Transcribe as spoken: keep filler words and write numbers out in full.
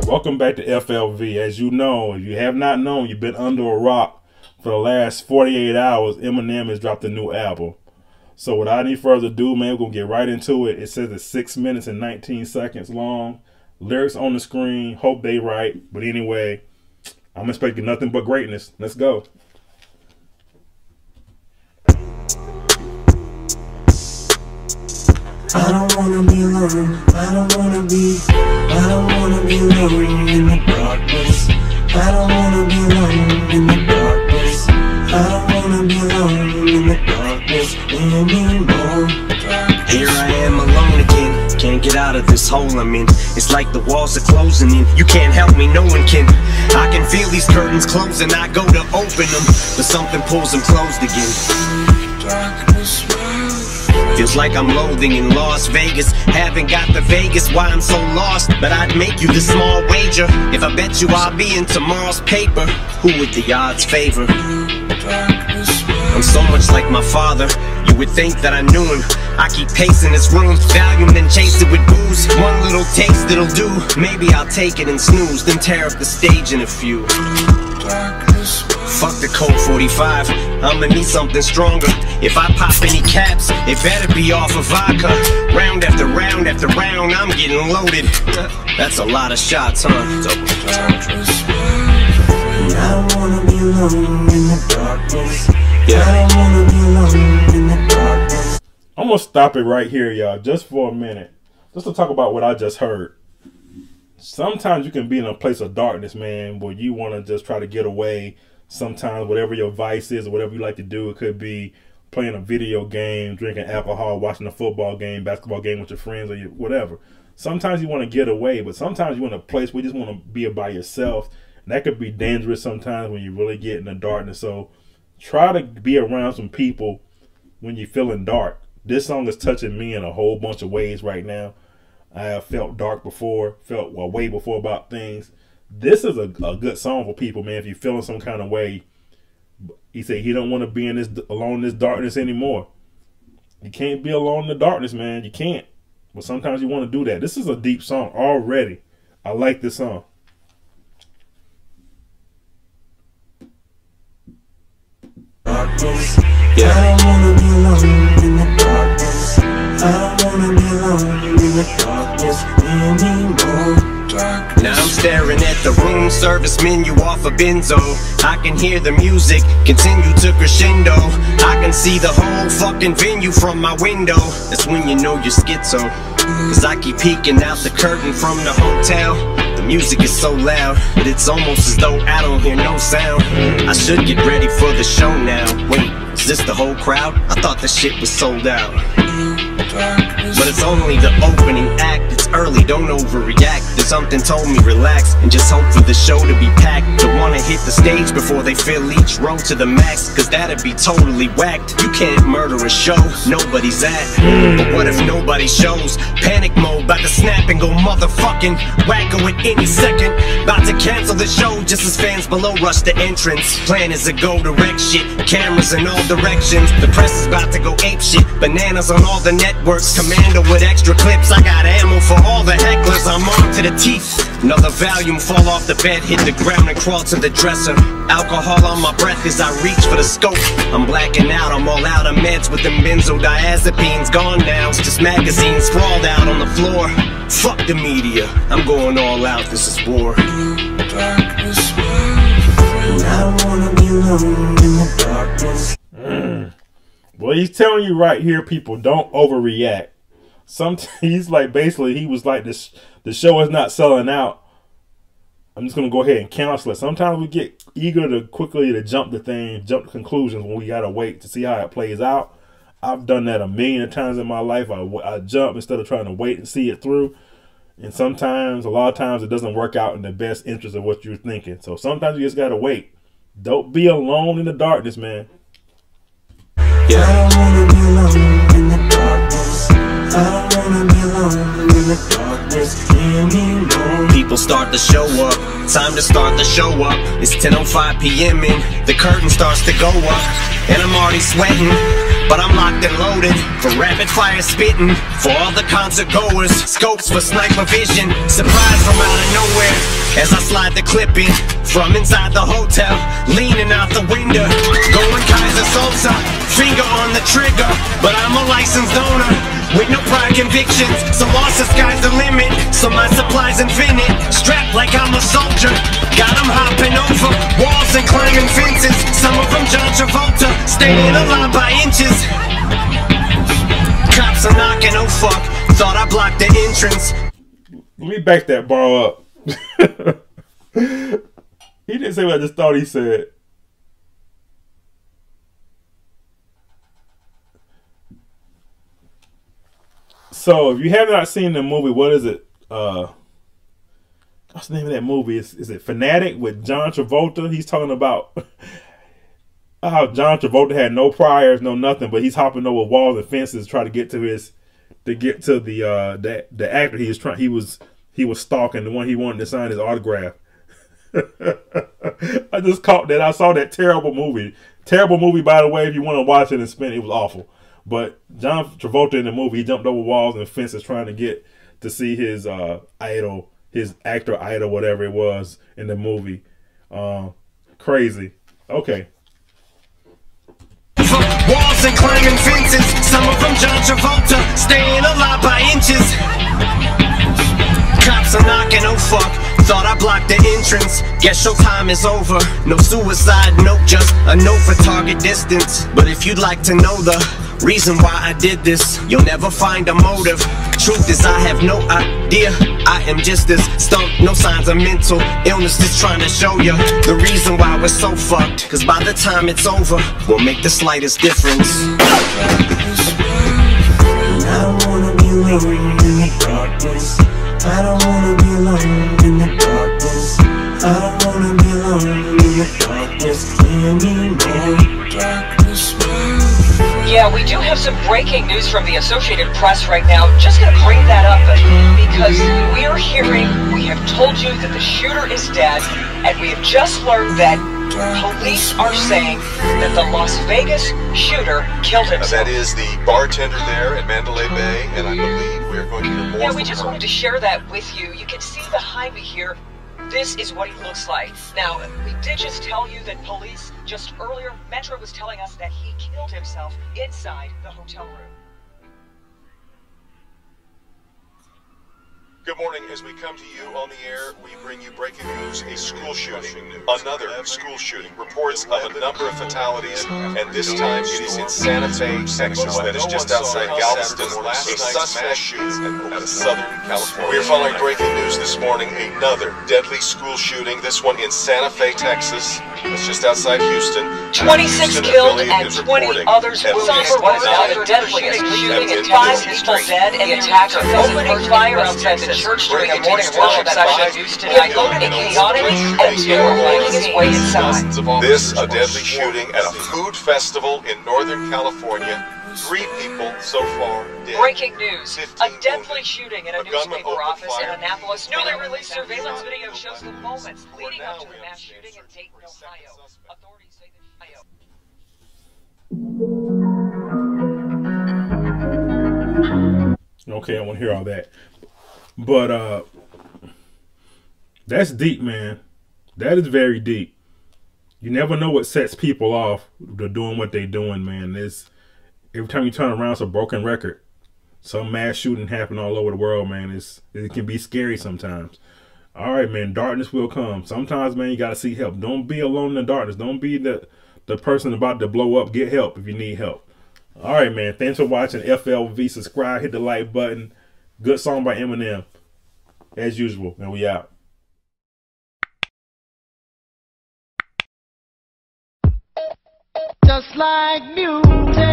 Welcome back to F L V. As you know, if you have not known, you've been under a rock for the last forty-eight hours. Eminem has dropped a new album. So without any further ado, man, we're going to get right into it. It says it's six minutes and nineteen seconds long. Lyrics on the screen. Hope they right. But anyway, I'm expecting nothing but greatness. Let's go. I don't wanna be alone, I don't wanna be, I don't wanna be alone in the darkness. I don't wanna be alone in the darkness. I don't wanna be alone in the darkness anymore. Here I am alone again, can't get out of this hole I'm in. It's like the walls are closing in, you can't help me, no one can. I can feel these curtains closing, I go to open them, but something pulls them closed again. Darkness, feels like I'm loathing in Las Vegas. Haven't got the Vegas, why I'm so lost. But I'd make you the small wager if I bet you I'll be in tomorrow's paper. Who would the odds favor? I'm so much like my father, you would think that I knew him. I keep pacing this room, Valium, then chase it with booze. One little taste it'll do, maybe I'll take it and snooze, then tear up the stage in a few. Fuck the Colt forty-five, I'ma need something stronger. If I pop any caps, it better be off of vodka. Round after round after round, I'm getting loaded. That's a lot of shots, huh? I don't wanna be alone in the darkness. Yeah. I don't wanna be alone in the darkness. I'm going to stop it right here, y'all, just for a minute. Just to talk about what I just heard. Sometimes you can be in a place of darkness, man, where you want to just try to get away. Sometimes whatever your vice is or whatever you like to do, it could be playing a video game, drinking alcohol, watching a football game, basketball game with your friends or your, whatever. Sometimes you want to get away, but sometimes you're in a place where you just want to be by yourself. And that could be dangerous sometimes when you really get in the darkness. So try to be around some people when you're feeling dark. This song is touching me in a whole bunch of ways right now. I have felt dark before, felt well, way before about things. This is a, a good song for people, man. If you're feeling some kind of way, he said he don't want to be in this alone in this darkness anymore. You can't be alone in the darkness, man. You can't. But sometimes you want to do that. This is a deep song already. I like this song. Darkness. Yeah. I don't wanna be alone in the darkness. I don't wanna be alone in the darkness anymore. Now I'm staring at the room service menu off a benzo. I can hear the music continue to crescendo. I can see the whole fucking venue from my window. That's when you know you're schizo, cause I keep peeking out the curtain from the hotel. The music is so loud, but it's almost as though I don't hear no sound. I should get ready for the show now. Wait, is this the whole crowd? I thought the shit was sold out. But it's only the opening act, it's early, don't overreact. Then something told me relax, and just hope for the show to be packed. Don't wanna hit the stage before they fill each row to the max, cause that'd be totally whacked. You can't murder a show nobody's at. But what if nobody shows? Panic mode, about to snap and go motherfucking wacko at any second. About to cancel the show just as fans below rush the entrance. Plan is to go direct shit, cameras in all directions. The press is about to go ape shit, bananas on all the networks. Commando with extra clips, I got ammo for all the hecklers. I'm armed to the teeth. Another volume fall off the bed, hit the ground and crawl to the dresser. Alcohol on my breath as I reach for the scope. I'm blacking out, I'm all out of meds with them benzodiazepines. Gone now, it's just magazines sprawled out on the floor. Fuck the media, I'm going all out, this is war. Darkness, I don't wanna be alone in the darkness. Mm. Well, he's telling you right here, people, don't overreact. Sometimes he's like, basically, he was like, this, the show is not selling out. I'm just going to go ahead and cancel it. Sometimes we get eager to quickly to jump the thing, jump to conclusions when we got to wait to see how it plays out. I've done that a million times in my life. I, I jump instead of trying to wait and see it through. And sometimes, a lot of times, it doesn't work out in the best interest of what you're thinking. So sometimes you just got to wait. Don't be alone in the darkness, man. Yeah. I don't wanna be alone in the darkness. I don't wanna be alone in the darkness anymore. People start to show up, time to start the show up. It's ten oh five p m and the curtain starts to go up, and I'm already sweating. but I'm locked and loaded for rapid fire spitting. For all the concert goers, scopes for sniper vision. Surprise from out of nowhere as I slide the clip in from inside the hotel, leaning out the window, going Kaiser Sosa, finger on the trigger. But I'm a licensed owner with no prior convictions, so lost the sky's the limit. So my supply's infinite, strapped like I'm a soldier. Got 'em hopping over walls and climbing fences. Some of them John Travolta, staying alive by inches. Cops are knocking, oh fuck, thought I blocked the entrance. Let me back that bar up. He didn't say what I just thought he said. So, if you have not seen the movie, what is it? Uh, what's the name of that movie? Is, is it Fanatic with John Travolta? He's talking about how John Travolta had no priors, no nothing, but he's hopping over walls and fences to try to get to his, to get to the uh, the, the actor he was trying. He was he was stalking, the one he wanted to sign his autograph. I just caught that. I saw that terrible movie. Terrible movie, by the way. If you want to watch it and spend it, it was awful. But John Travolta in the movie, he jumped over walls and fences trying to get to see his uh, idol, his actor idol, whatever it was in the movie. Uh, crazy. Okay. Walls and climbing fences, some of them John Travolta, staying alive by inches. Cops are knocking, oh fuck, thought I blocked the entrance. Guess your time is over. No suicide note, just a note for target distance. But if you'd like to know the reason why I did this, you'll never find a motive. Truth is I have no idea. I am just this stumped, no signs of mental illness, just trying to show you the reason why we're so fucked. Cause by the time it's over, we'll make the slightest difference. I don't wanna be alone in the darkness. I don't wanna be alone in the darkness. I don't wanna be alone in the darkness anymore. Darkness, yeah, we do have some breaking news from the Associated Press right now. Just gonna bring that up because we are hearing, we have told you that the shooter is dead, and we have just learned that police are saying that the Las Vegas shooter killed himself. That is the bartender there at Mandalay Bay, and I believe we are going to hear more. Yeah, we just wanted to share that with you. You can see behind me here, this is what he looks like. Now, we did just tell you that police, just earlier, Metro was telling us that he killed himself inside the hotel room. Good morning. As we come to you on the air, we bring you breaking news: a school shooting, another school shooting. Reports of a number of fatalities, and this time it is in Santa Fe, Texas. That is just outside Galveston. A suspect shooting out of Southern California. We are following breaking news this morning: another deadly school shooting. This one in Santa Fe, Texas. It's just outside Houston. twenty-six killed and twenty others wounded. What is now the deadliest shooting in five people dead, and the attacker opening fire outside the church during a morning worship session. He unloaded a chaotic and they were making his way inside. This, a deadly shooting at a food festival in Northern California. Three people so far dead. Breaking news. A deadly shooting in a newspaper office in Annapolis. Newly released surveillance video shows the moments leading up to the mass shooting in Dayton, Ohio. Authorities say that Okay, I want to hear all that. But uh that's deep, man. That is very deep. You never know what sets people off to doing what they're doing, man. It's every time you turn around, it's a broken record. Some mass shooting happen all over the world, man. It's it can be scary sometimes. All right, man. Darkness will come. Sometimes, man, you gotta seek help. Don't be alone in the darkness. Don't be the the person about to blow up. Get help if you need help. All right, man. Thanks for watching F L V. Subscribe. Hit the like button. Good song by Eminem, as usual, and we out. just like music.